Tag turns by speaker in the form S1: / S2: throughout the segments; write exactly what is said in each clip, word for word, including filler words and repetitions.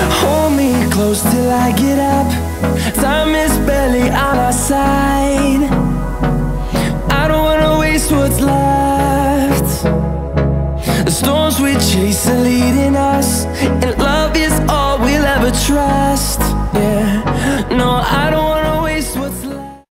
S1: Hold me close till I get up. Time is barely on our side. I don't wanna waste what's left. The storms we chase are leading us, and love is all we'll ever trust. Yeah, no, I don't wanna waste what's left.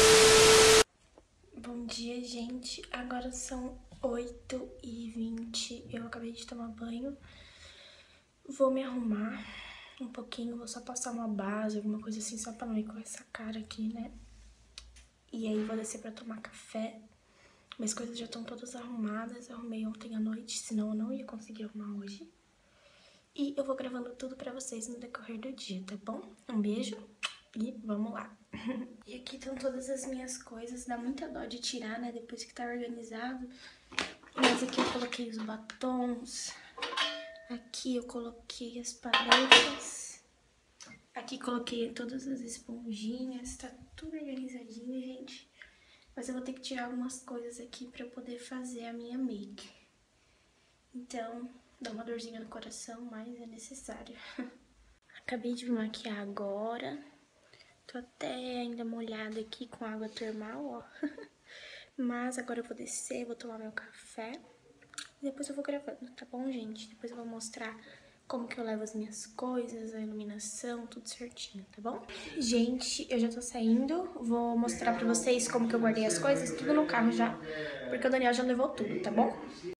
S2: Bom dia, gente. Agora são oito e vinte. Eu acabei de tomar banho. Vou me arrumar um pouquinho, vou só passar uma base, alguma coisa assim, só pra não ir com essa cara aqui, né? E aí vou descer pra tomar café. Minhas coisas já estão todas arrumadas, eu arrumei ontem à noite, senão eu não ia conseguir arrumar hoje. E eu vou gravando tudo pra vocês no decorrer do dia, tá bom? Um beijo e vamos lá. E aqui estão todas as minhas coisas, dá muita dó de tirar, né, depois que tá organizado. Mas aqui eu coloquei os batons, aqui eu coloquei as paletas, aqui coloquei todas as esponjinhas, tá tudo organizadinho, gente. Mas eu vou ter que tirar algumas coisas aqui pra eu poder fazer a minha make. Então, dá uma dorzinha no coração, mas é necessário. Acabei de me maquiar agora. Tô até ainda molhada aqui com água termal, ó. Mas agora eu vou descer, vou tomar meu café. E depois eu vou gravando, tá bom, gente? Depois eu vou mostrar como que eu levo as minhas coisas, a iluminação, tudo certinho, tá bom? Gente, eu já tô saindo. Vou mostrar pra vocês como que eu guardei as coisas, tudo no carro já. Porque o Daniel já levou tudo, tá bom?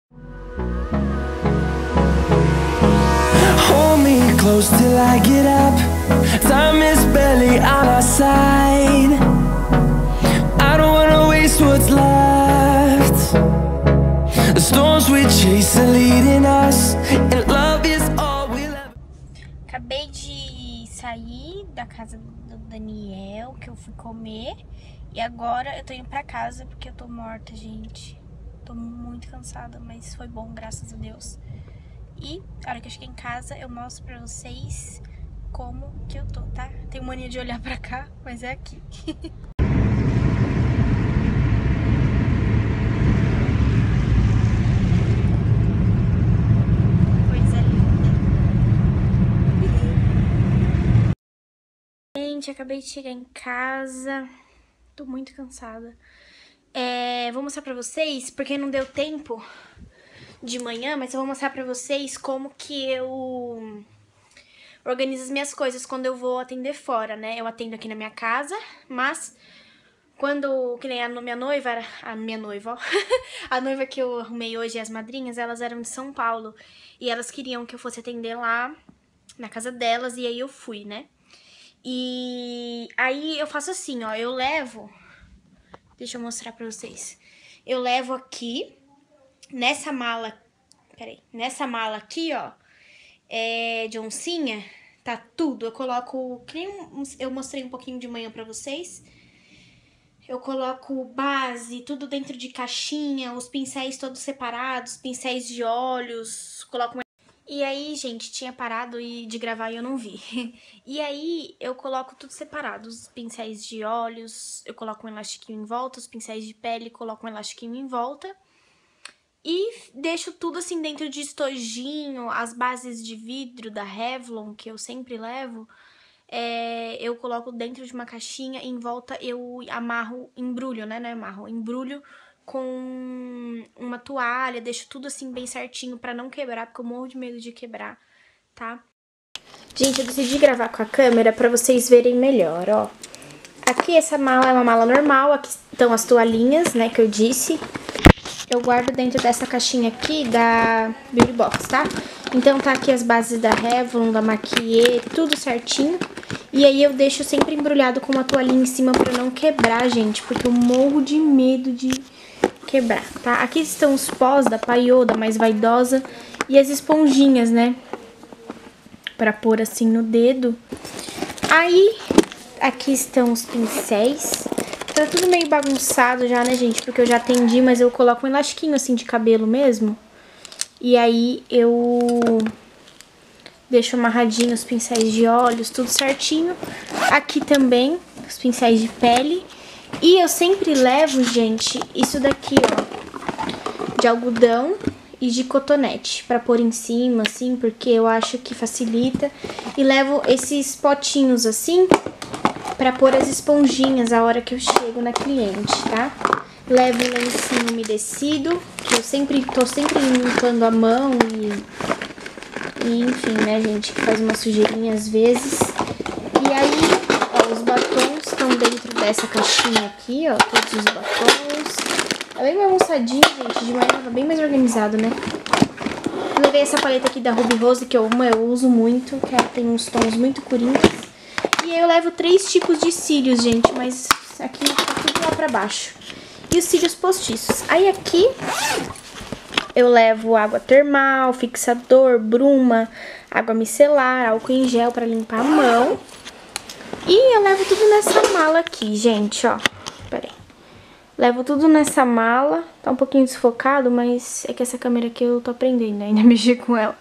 S1: Hold me close till I get up. Time is barely on our side. I don't wanna waste what's left. The storms we chase are leading us, and love is all we'll ever.
S2: Acabei de sair da casa do Daniel, que eu fui comer. E agora eu tô indo pra casa porque eu tô morta, gente. Tô muito cansada, mas foi bom, graças a Deus. E a hora que eu cheguei em casa, eu mostro pra vocês como que eu tô, tá? Tenho mania de olhar pra cá, mas é aqui. Coisa linda. Gente, acabei de chegar em casa. Tô muito cansada. É, vou mostrar pra vocês, porque não deu tempo de manhã, mas eu vou mostrar pra vocês como que eu organizo as minhas coisas quando eu vou atender fora, né? Eu atendo aqui na minha casa, mas quando, que nem a minha noiva, a minha noiva, ó, a noiva que eu arrumei hoje e as madrinhas, elas eram de São Paulo, e elas queriam que eu fosse atender lá na casa delas, e aí eu fui, né? E aí eu faço assim, ó, eu levo, deixa eu mostrar pra vocês, eu levo aqui, nessa mala, peraí, nessa mala aqui, ó, é, de oncinha, tá tudo. Eu coloco, que nem um, eu mostrei um pouquinho de manhã pra vocês. Eu coloco base, tudo dentro de caixinha, os pincéis todos separados, pincéis de olhos, coloco... E aí, gente, tinha parado de gravar e eu não vi. E aí, eu coloco tudo separado, os pincéis de olhos, eu coloco um elastiquinho em volta, os pincéis de pele, coloco um elastiquinho em volta. E deixo tudo assim dentro de estojinho, as bases de vidro da Revlon, que eu sempre levo, é, eu coloco dentro de uma caixinha e em volta eu amarro, embrulho, né, não é amarro, embrulho com uma toalha, deixo tudo assim bem certinho pra não quebrar, porque eu morro de medo de quebrar, tá? Gente, eu decidi gravar com a câmera pra vocês verem melhor, ó. Aqui essa mala é uma mala normal, aqui estão as toalhinhas, né, que eu disse. Eu guardo dentro dessa caixinha aqui da Beauty Box, tá? Então tá aqui as bases da Revlon, da Maquier, tudo certinho. E aí eu deixo sempre embrulhado com uma toalhinha em cima pra não quebrar, gente, porque eu morro de medo de quebrar, tá? Aqui estão os pós da Paiô, da Mais Vaidosa, e as esponjinhas, né? Pra pôr assim no dedo. Aí, aqui estão os pincéis. Tá tudo meio bagunçado já, né, gente? Porque eu já atendi, mas eu coloco um elastiquinho assim de cabelo mesmo. E aí eu deixo amarradinho os pincéis de olhos, tudo certinho. Aqui também, os pincéis de pele. E eu sempre levo, gente, isso daqui, ó, de algodão. e de cotonete pra pôr em cima, assim, porque eu acho que facilita. E levo esses potinhos assim pra pôr as esponjinhas a hora que eu chego na cliente, tá? Levo um lencinho umedecido, que eu sempre tô sempre limpando a mão e, e enfim, né, gente, que faz uma sujeirinha às vezes. E aí, ó, os batons estão dentro dessa caixinha aqui, ó, todos os batons. É bem bagunçadinho, gente, de manhã tava bem mais organizado, né? Eu levei essa paleta aqui da Ruby Rose, que eu amo, eu uso muito, que ela tem uns tons muito coringas. E aí eu levo três tipos de cílios, gente, mas aqui tá tudo lá pra baixo. E os cílios postiços. Aí aqui eu levo água termal, fixador, bruma, água micelar, álcool em gel pra limpar a mão. E eu levo tudo nessa mala aqui, gente, ó. Pera aí. Levo tudo nessa mala. Tá um pouquinho desfocado, mas é que essa câmera aqui eu tô aprendendo ainda a mexer com ela.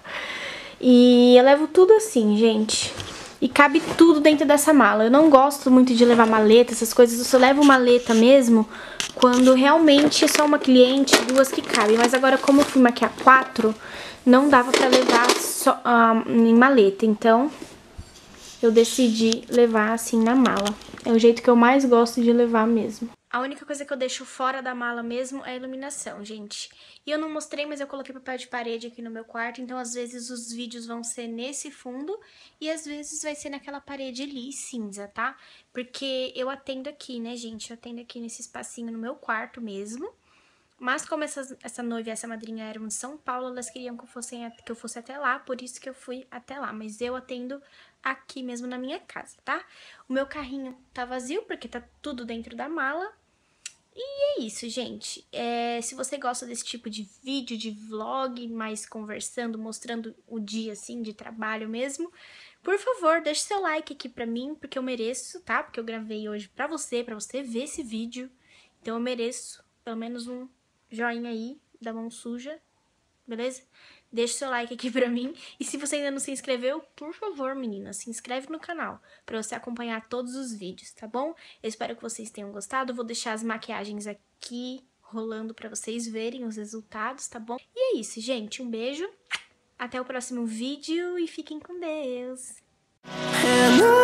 S2: E eu levo tudo assim, gente. E cabe tudo dentro dessa mala. Eu não gosto muito de levar maleta, essas coisas. Eu só levo maleta mesmo quando realmente é só uma cliente, duas que cabem. Mas agora, como eu fui maquiar quatro, não dava pra levar só, uh, em maleta. Então, eu decidi levar assim na mala. É o jeito que eu mais gosto de levar mesmo. A única coisa que eu deixo fora da mala mesmo é a iluminação, gente. E eu não mostrei, mas eu coloquei papel de parede aqui no meu quarto, então às vezes os vídeos vão ser nesse fundo e às vezes vai ser naquela parede ali, cinza, tá? Porque eu atendo aqui, né, gente? Eu atendo aqui nesse espacinho no meu quarto mesmo. Mas como essas, essa noiva e essa madrinha eram de São Paulo, elas queriam que eu, fosse, que eu fosse até lá, por isso que eu fui até lá. Mas eu atendo aqui mesmo na minha casa, tá? O meu carrinho tá vazio, porque tá tudo dentro da mala. E é isso, gente. É, se você gosta desse tipo de vídeo, de vlog, mais conversando, mostrando o dia, assim, de trabalho mesmo, por favor, deixe seu like aqui pra mim, porque eu mereço, tá? Porque eu gravei hoje pra você, pra você ver esse vídeo. Então eu mereço pelo menos um joinha aí, da mão suja, beleza? Deixe seu like aqui pra mim. E se você ainda não se inscreveu, por favor, menina, se inscreve no canal pra você acompanhar todos os vídeos, tá bom? Eu espero que vocês tenham gostado. Eu vou deixar as maquiagens aqui rolando pra vocês verem os resultados, tá bom? E é isso, gente. Um beijo. Até o próximo vídeo e fiquem com Deus.